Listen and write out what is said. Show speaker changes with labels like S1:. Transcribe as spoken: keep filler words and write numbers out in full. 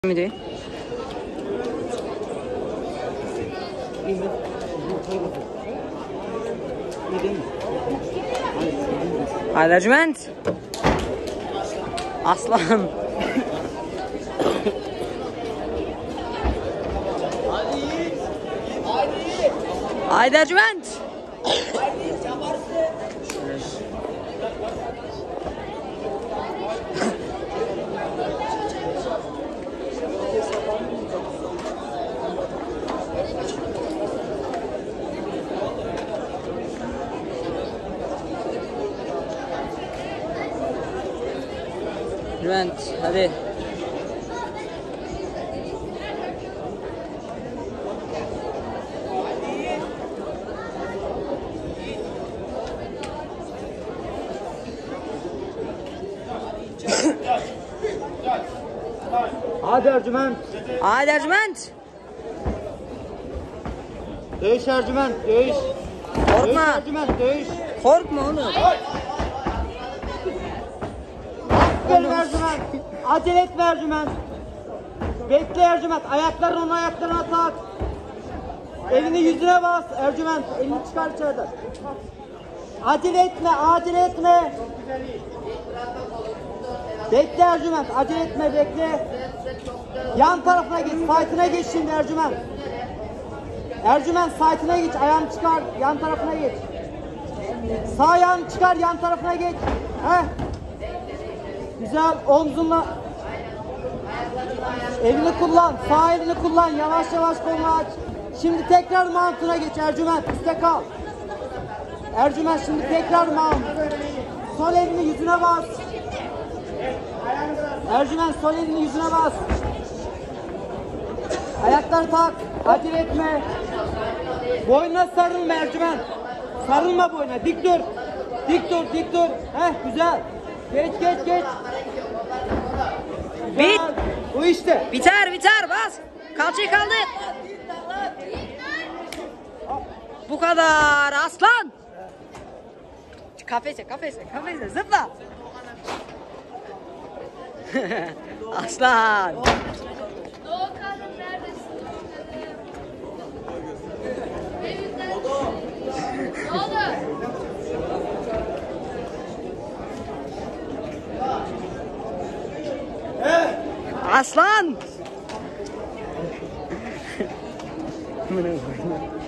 S1: miydi? Haydi Ercüment. Aslan. Haydi Ercüment. Ercüment, hadi.
S2: Hadi Ercüment.
S1: Haydi Ercüment.
S2: Dövüş Ercüment, dövüş.
S1: Korkma.
S2: Dövüş Ercüment, dövüş.
S1: Korkma oğlum.
S2: Aferin Ercüment. Acele etme Ercüment. Bekle Ercüment. Ayaklarını onun ayaklarına tak. Elini yüzüne bas Ercüment. Elini çıkar içeriden. Acele etme, acele etme. Bekle Ercüment, acele etme, bekle. Yan tarafına geç, fight'ına geç şimdi Ercüment. Ercüment fight'ına geç, ayağını çıkar, yan tarafına geç. Sağ ayağını çıkar, yan tarafına geç. Heh. Güzel, omzunla. Elini kullan, sağ elini kullan, yavaş yavaş kolunu aç. Şimdi tekrar mount'una geç Ercüment, üstte kal. Ercüment şimdi tekrar mount. Sol elini yüzüne bas. Ercüment sol elini yüzüne bas. Ayakları tak. Acele etme. Boynuna sarılma Ercüment. Sarılma boynuna. Dik dur. Dik dur, dik dur. Heh, güzel. Geç, geç, geç. Güzel.
S1: Bit.
S2: Bu işte.
S1: Biter, biter, bas. Kalçayı kaldır. Bu kadar aslan. Kafese, kafese, kafese, zıpla. Aslan.
S3: Doğukan'ım neredesin? Evinde. Ne oldu?
S1: Aslan.